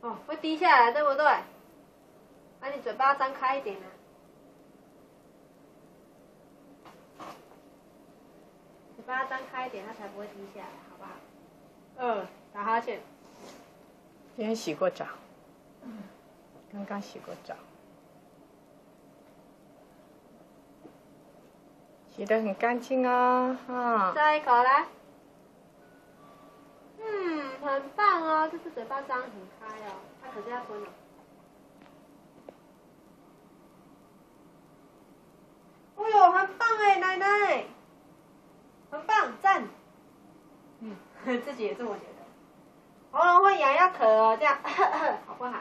哦，会滴下来，对不对？那你嘴巴张开一点呢。嘴巴张开一点，它才不会滴下来，好不好？打哈欠。 今天洗过澡，刚刚洗过澡，洗得很干净啊， 再一口来。很棒哦，就是嘴巴张很开哦，它可是要吞哦。哦呦，很棒哎，奶奶，很棒，赞。自己也这么觉得。喉咙会痒要咳哦，这样好不好？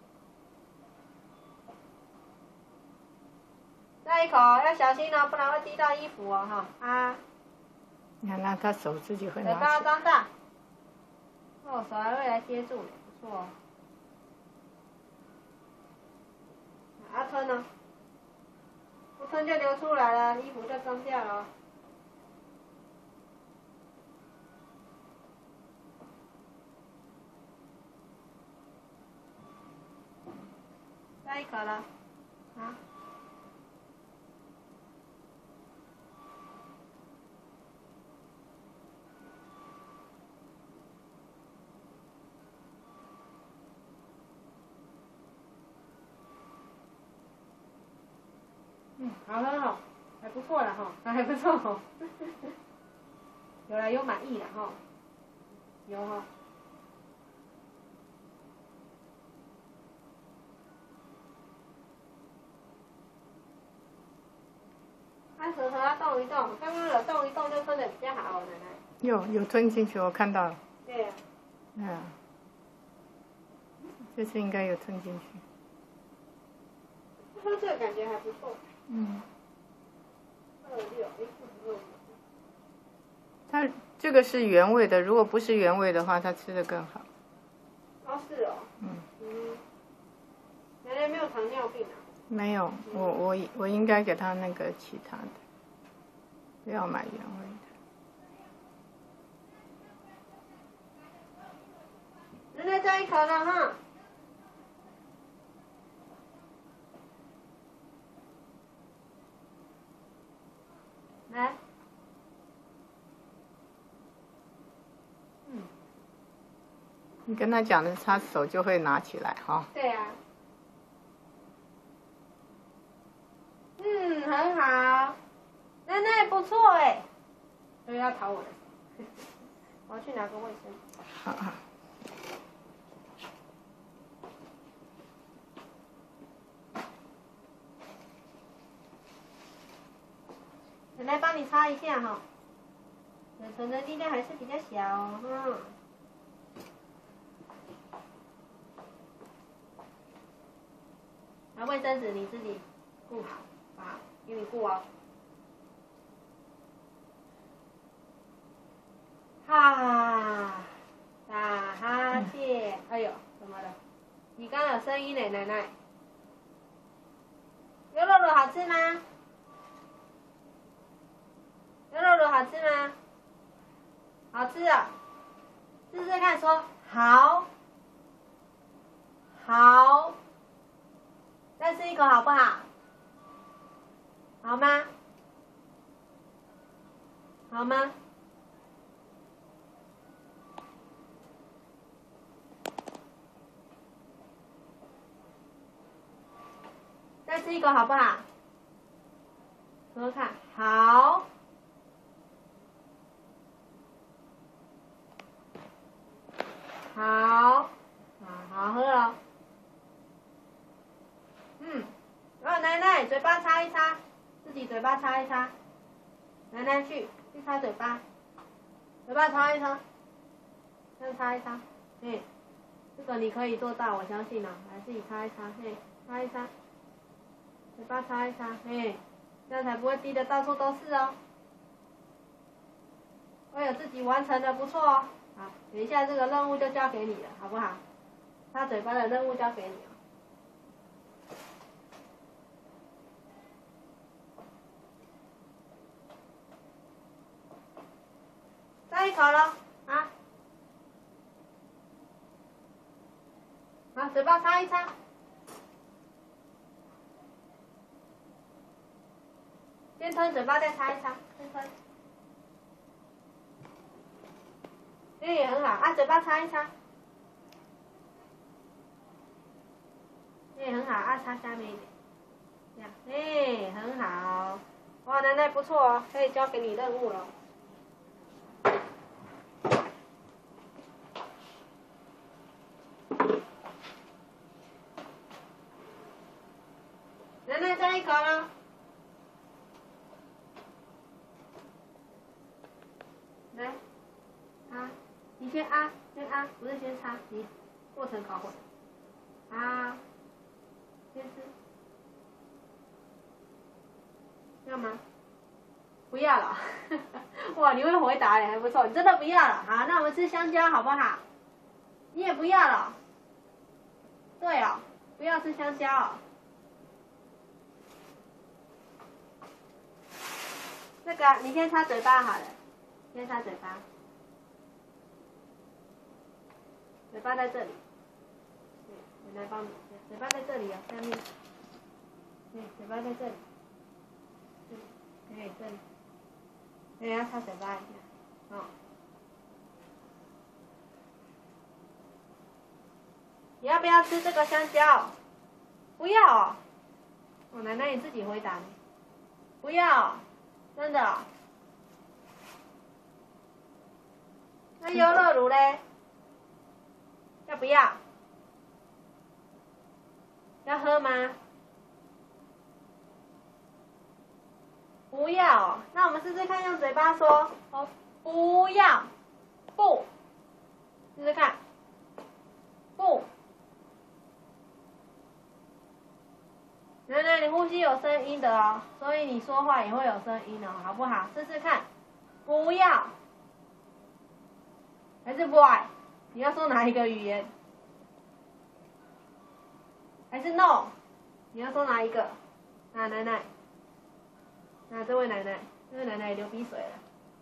再一口，要小心哦，不然会滴到衣服哦，哈。 你看，那他手自己会拿嘴巴起来。 张大。哦，手还会来接住，不错哦。要吞呢，不吞就流出来了，衣服就脏掉了。再一口了，啊。好了哈，还不错了哈，还不错哈。有了，有满意了哈，有哈。它舌头要动一动，刚刚有动一动就吞的比较好哦，奶奶。 有吞进去，我看到了。 对呀。 这次应该有吞进去。 它这个感觉还不错。 它这个是原味的，如果不是原味的话，它吃的更好。 哦，是哦。奶奶没有糖尿病啊？ 没有，我应该给他那个其他的，不要买原味的。 奶奶再一口了哈。来。 你跟他讲的，他手就会拿起来哈。 对呀。很好，奶奶不错哎。所以要讨我的手，我要去拿个卫生。 好。 奶奶帮你擦一下哈，嘴唇的力量还是比较小哦。拿卫生纸你自己顾好，啊，给你顾哦。哈，打哈欠，哎呦，怎么了？你刚刚有声音呢，奶奶。优酪乳好吃吗？优酪乳好吃吗？好吃啊！试试看，说好，好。再吃一口好不好？好吗？好吗？再吃一口好不好？说说看，好。好，好喝了。奶奶，嘴巴擦一擦，自己嘴巴擦一擦。奶奶去擦嘴巴，嘴巴擦一擦，再擦一擦。这个你可以做到，我相信啊。来，自己擦一擦，擦一擦，嘴巴擦一擦，这样才不会滴得到处都是哦。我有自己完成的，不错哦。好，等一下这个任务就交给你了，好不好？擦嘴巴的任务交给你哦。再一口了啊！ 嘴巴擦一擦。先吞，嘴巴再擦一擦，先吞。也很好，啊，嘴巴擦一擦。很好，啊，擦下面一点。这样，很好。哇，奶奶不错哦，可以交给你任务了。奶奶再一口了。来，啊，你先啊，不是先擦，你过程搞混。啊，先吃。要吗？不要了。哇，你会回答耶，还不错，你真的不要了。好，那我们吃香蕉好不好？你也不要了。对哦，不要吃香蕉哦。那个，你先擦嘴巴好了，先擦嘴巴。嘴巴在这里。我来帮你，嘴巴在这里哦，下面。嘴巴在这里。这里。要擦嘴巴一下。哦。你要不要吃这个香蕉？不要哦。我奶奶你自己回答。不要，真的。那优酪乳嘞？要不要？要喝吗？不要哦。那我们试试看，用嘴巴说哦，不要，不，试试看，不。奶奶，你呼吸有声音的哦，所以你说话也会有声音哦，好不好？试试看，不要，还是不爱？你要说哪一个语言？还是 no？ 你要说哪一个？啊，奶奶，这位奶奶，也流鼻水了。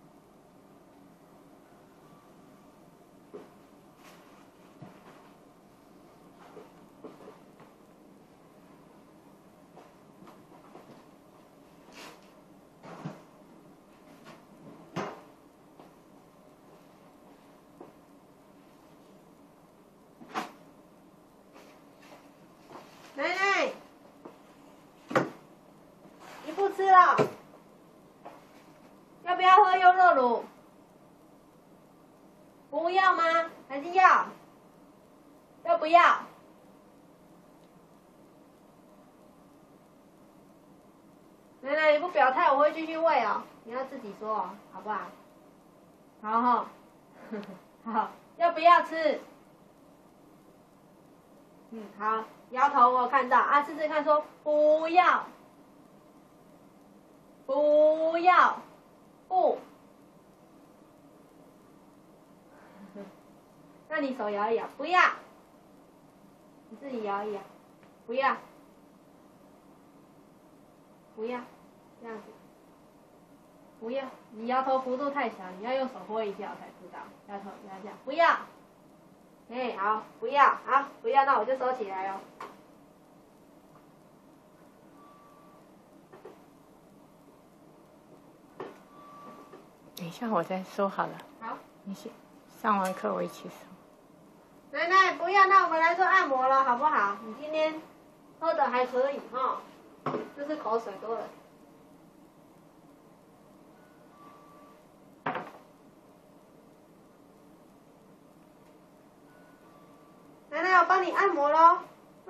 奶奶，你不吃了？要不要喝优酪乳？不要吗？还是要？要不要？奶奶，你不表态，我会继续喂哦。你要自己说哦，好不好？好哈，好，要不要吃？好，摇头我看到啊，试试看说不要，不要，不。那你手摇一摇，不要。你自己摇一摇，不要，不要，这样子，不要。你摇头幅度太小，你要用手挥一下我才知道。摇头摇一下，不要。好，不要，好，不要，那我就收起来哦。 等一下我再说好了。 好。 你先上完课我一起说。 奶奶，不要，那我们来做按摩了，好不好？你今天喝的还可以哈，就是口水多了。奶奶，我帮你按摩咯，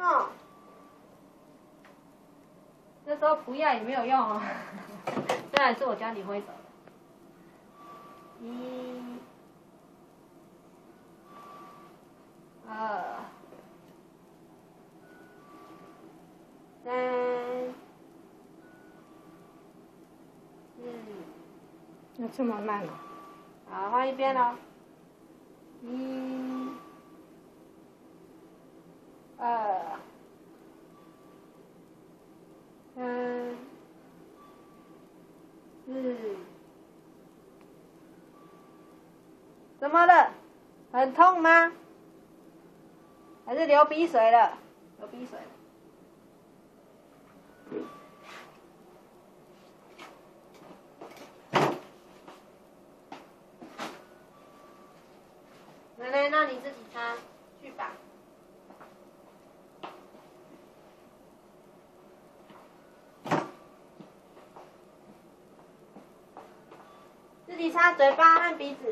这时候不要也没有用哦，虽然是我教你挥手的。1、2、3、4。 要这么慢哦？ 好，换一边了。1、2、3、4。怎么了？很痛吗？ 还是流鼻水了？流鼻水了。奶奶，那你自己擦去吧。自己擦嘴巴和鼻子。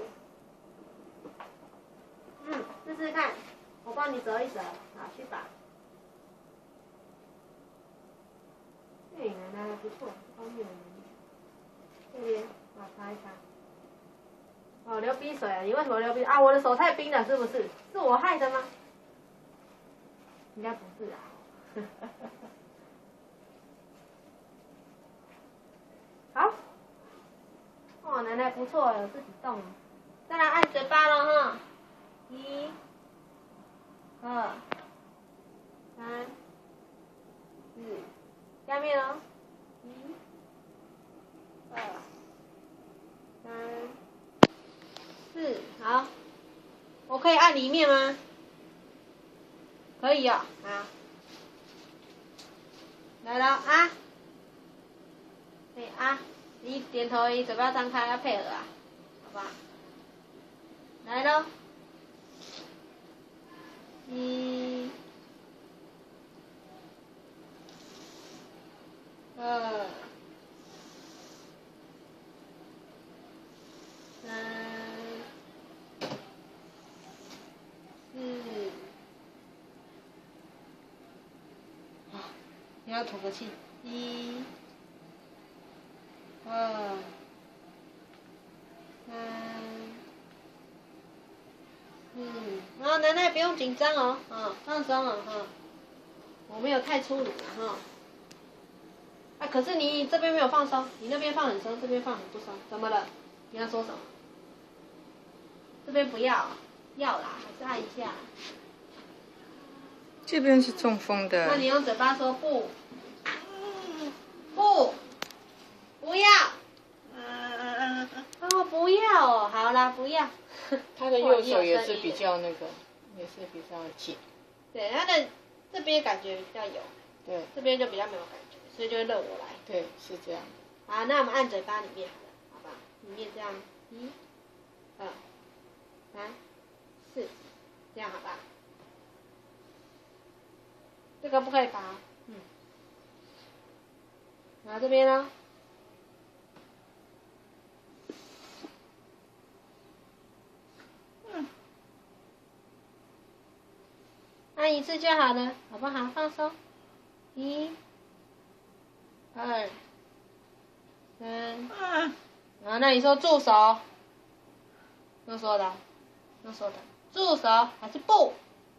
试试看，我帮你折一折，好，去吧。哎，奶奶还不错，这方面的能力。这边，擦一擦。哦，流鼻水啊！你为什么流鼻水啊？我的手太冰了，是不是？是我害的吗？应该不是啊。好。哦，奶奶不错，有自己动。再来按嘴巴了哈。1、2、3、4，下面哦。1、2、3、4，好。我可以按里面吗？可以哦，好。来了啊！对啊，你点头而已，嘴巴张开，要配合啊，好吧？来喽。1、2、3、4、好，你要吐个气。1、2、3、4，然后奶奶不用紧张哦，放松哦，我没有太粗鲁了哈。啊，可是你这边没有放松，你那边放很松，这边放很不松，怎么了？你要说什么？这边不要，要啦，还是按一下。 这边是中风的。 那你用嘴巴说不，不要。哦，不要哦，好啦，不要。 他的右手也是比较那个，也是比较紧。 对，他的这边感觉比较有， 对， 这边就比较没有感觉，所以就会热过来。 对，是这样。 好，那我们按嘴巴里面好了，好吧？里面这样，1、2、3、4，这样好吧？这个不可以拔，然后这边呢？按一次就好了，好不好？放松。1、2、3，然后那你说住手？用说的，住手还是不？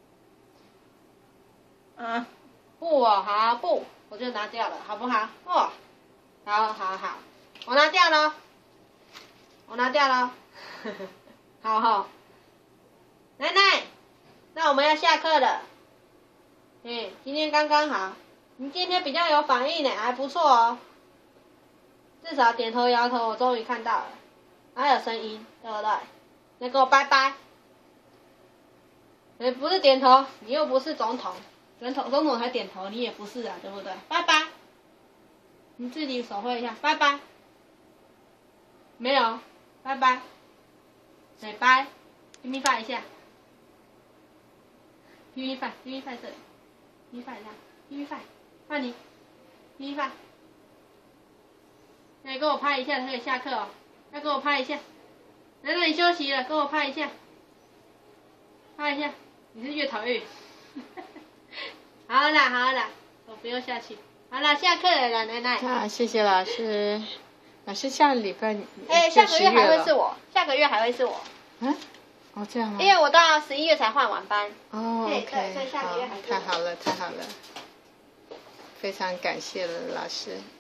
不哦，好不，我就拿掉了，好不好？哦，好，我拿掉了，好，奶奶，那我们要下课了，今天刚刚好，你今天比较有反应呢，还不错哦，至少点头摇头，我终于看到了，还有声音，对不对？那给我拜拜，不是点头，你又不是总统。总统才点头，你也不是啊，对不对？拜拜，你自己手绘一下，拜拜。没有，拜拜。嘴巴，咪咪发一下，咪咪发这里，咪咪发一下，咪咪发，换你，咪咪发。来，给我拍一下，可以下课哦。要给我拍一下。来，那你休息了，给我拍一下，拍一下。你是越讨越远。好了，我不用下去。好了，下课了，奶奶。 啊，谢谢老师。老师下礼拜下个月还会是我。 这样吗？ 因为我到11月才换晚班。 OK， 所以下个月还是我。 太好了，非常感谢了老师。